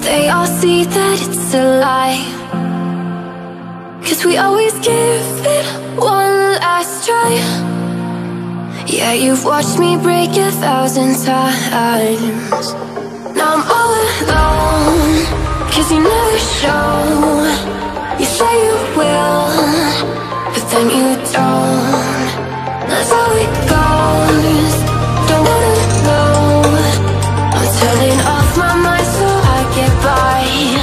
They all see that it's a lie, 'cause we always give it one last try. Yeah, you've watched me break 1,000 times. Now I'm all alone, 'cause you never show. You say you will, but then you don't. That's how it goes. Don't wanna know. I'm turning off my mind so I get by.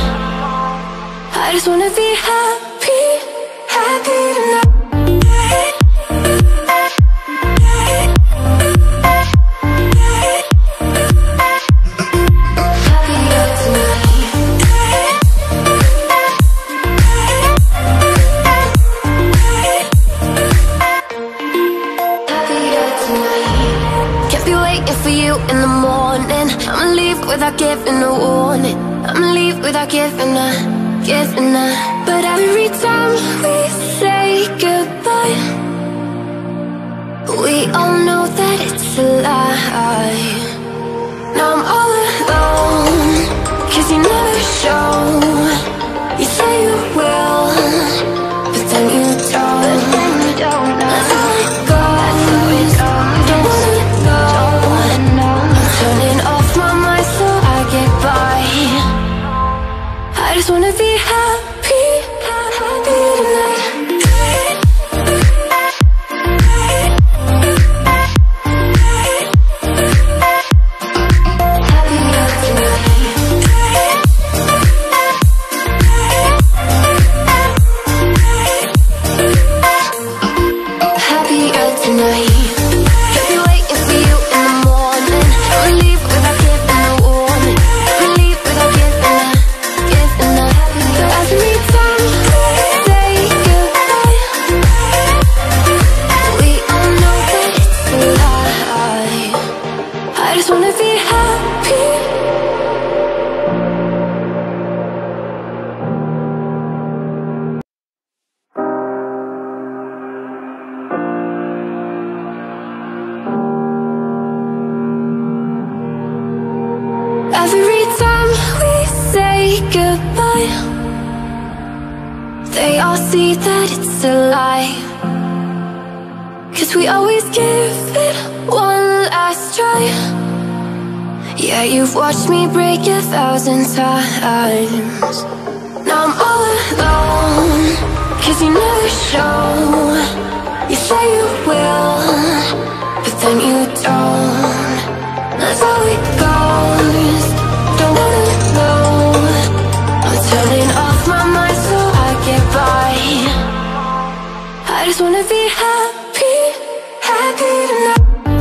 I just wanna be happy, happy tonight. In the morning, I'ma leave without giving a warning. I'ma leave without giving a. But every time we say goodbye, we all know that it's a lie. Now I'm all alone, 'cause you never show. You say you will, but then you don't. That's how it goes. Don't wanna know. Turning off my mind so I get by. I just wanna be happy, happy tonight. Happier tonight. Every time we say goodbye, they all see that it's a lie, 'cause we always give it one last try. Yeah, you've watched me break 1,000 times. Now I'm all alone, 'cause you never show. You say you will, but then you don't. That's how it goes. Don't wanna know. I'm turning off my mind so I get by. I just wanna be happy, happy tonight.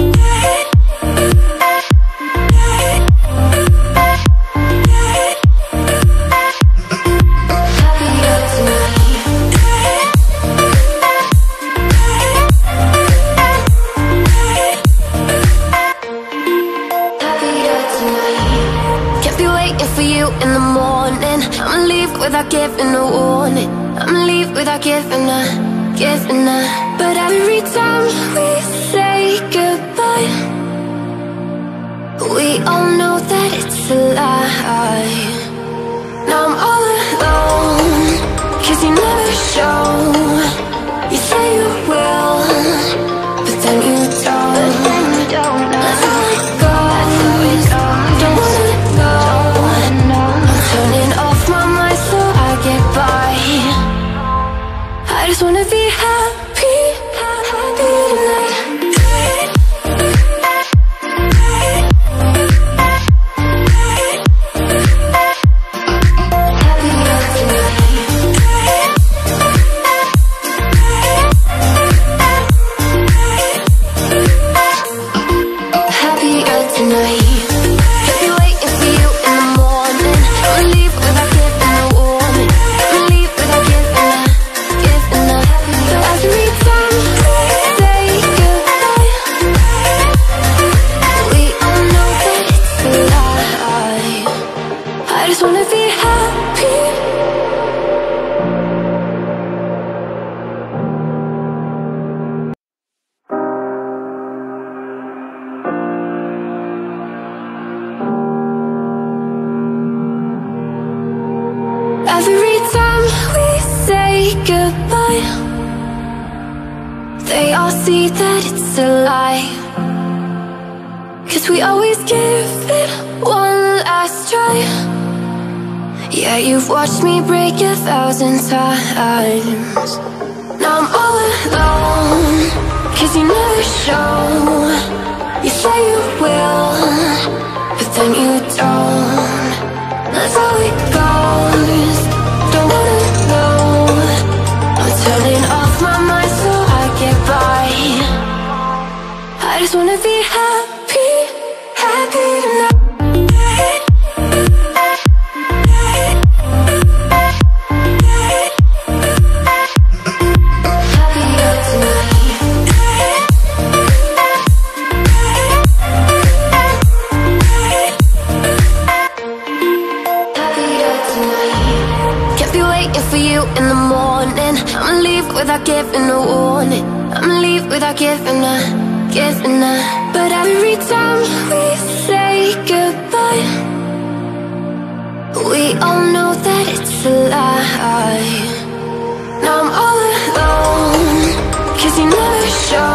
In the morning, I'ma leave without giving a warning. I'ma leave without giving a. But every time we say goodbye, we all know that it's a lie. Now I'm all alone, 'cause you never show. You say you will, but then you don't. That's how it goes. Don't wanna know. Turning off my mind so I get by. I just wanna be happy, happy tonight. Happier tonight. goodbye, they all see that it's a lie. 'Cause we always give it one last try. Yeah, you've watched me break 1,000 times. Now I'm all alone, 'cause you never show. You say you will, but then you don't. That's how it goes, don't wanna know. I'm turning off my mind so I get by. I just wanna be happy, happy tonight. For you in the morning, I'ma leave without giving a warning. I'ma leave without giving a. But every time we say goodbye, we all know that it's a lie. Now I'm all alone, 'cause you never show.